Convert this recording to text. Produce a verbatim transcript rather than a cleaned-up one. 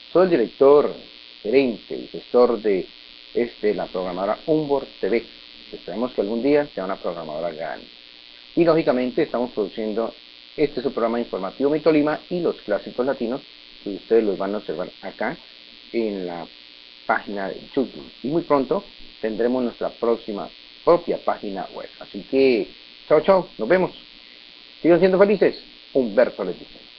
Soy el director, gerente y gestor de este, la programadora Umbor T V. Esperemos que algún día sea una programadora grande. Y lógicamente estamos produciendo este su programa informativo Mi Tolima y los clásicos latinos, que ustedes los van a observar acá en la página de YouTube. Y muy pronto tendremos nuestra próxima propia página web. Así que, chao, chao, nos vemos. Sigan siendo felices. Humberto les dice.